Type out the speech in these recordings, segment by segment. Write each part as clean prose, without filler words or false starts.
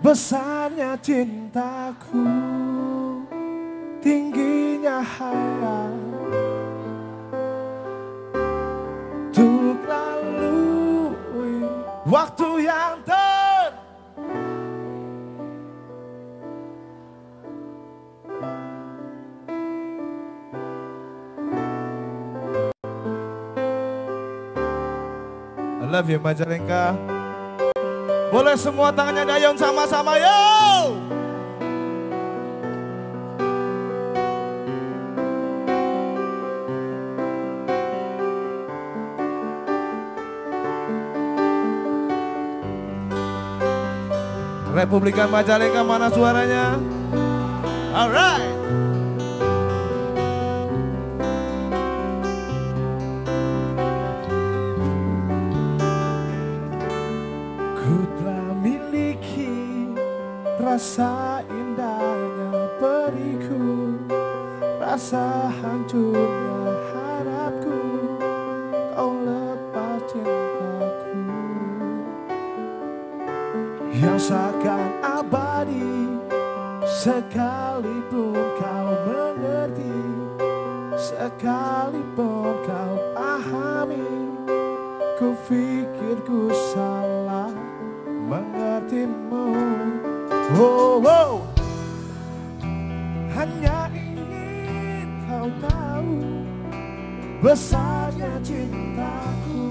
Besarnya cintaku, tingginya hayal, untuk lalui waktu yang I love you Majalengka. Boleh semua tangannya dayung sama-sama yo. Republika Majalengka mana suaranya? Alright. Rasa indahnya periku, rasa hancurnya harapku, kau lepas cintaku yang seakan abadi, sekalipun kau mengerti, sekalipun kau pahami, ku pikir ku salah mengertimu. Oh, oh. Hanya ingin kau tahu besarnya cintaku,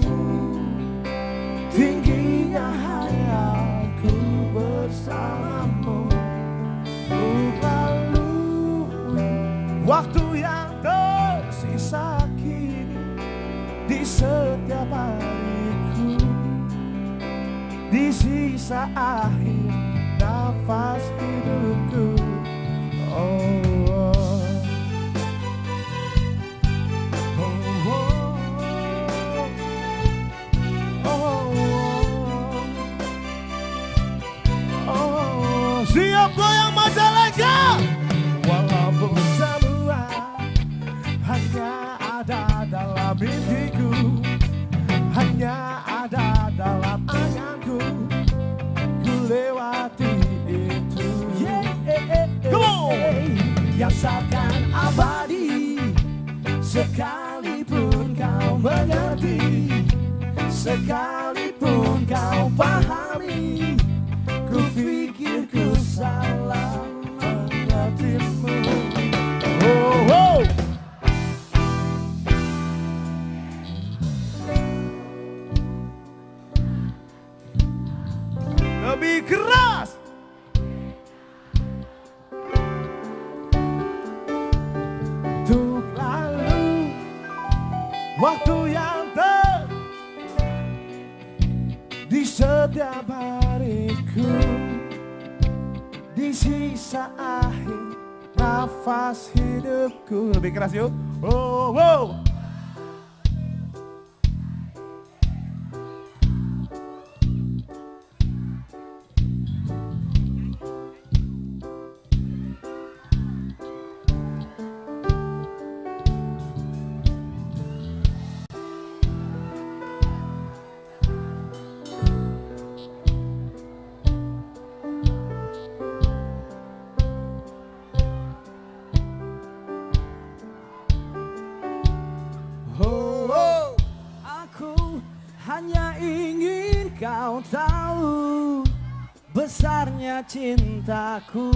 tingginya hayalku bersamamu. Ku lalui waktu yang tersisa kini di setiap hariku, di sisa akhir nafas hidupku. Oh, oh. Oh, oh. Oh, oh. Oh. Siap goyang Majalengka. Walaupun semua hanya ada dalam mimpiku, hanya ada dalam anganku, ku lewati itu, yang seakan abadi, sekalipun kau mengerti, sekalipun kau pahami, ku pikir ku salah mengertimu. Oh, oh. Lebih keras. Untuk lalu waktu yang di setiap hariku, di sisa akhir nafas hidupku. Lebih keras yuk. Oh, oh. Hanya ingin kau tahu besarnya cintaku,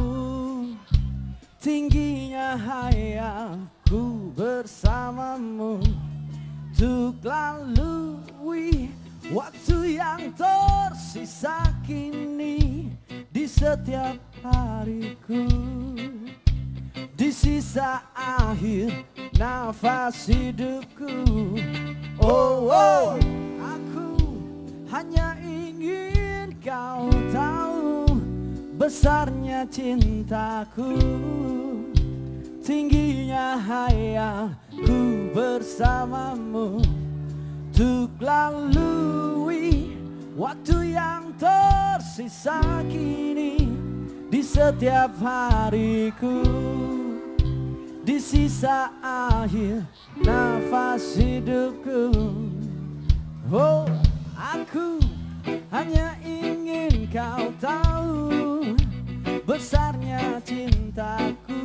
tingginya hayalku bersamamu, untuk lalui waktu yang tersisa kini di setiap hariku, di sisa akhir nafas hidupku. Oh, oh. Hanya ingin kau tahu besarnya cintaku, tingginya hayalku bersamamu, untuk lalui waktu yang tersisa kini di setiap hariku, di sisa akhir nafas hidupku. Oh, aku hanya ingin kau tahu cintaku,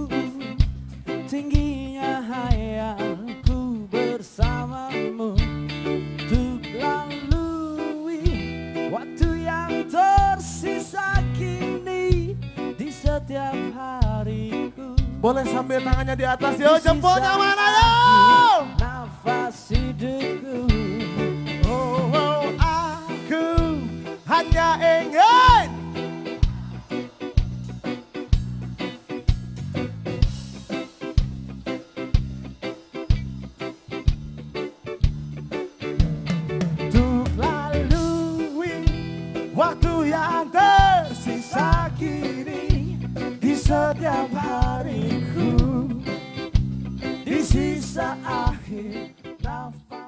tingginya hayalku bersamamu, untuk lalui waktu yang tersisa kini di setiap hariku. Boleh sambil tangannya di atas, yo jempolnya mana yo? Nafas hidupku. Oh, oh, aku hanya ingin untuk lalui waktu yang tersisa kini di setiap hariku, di sisa akhir nafas.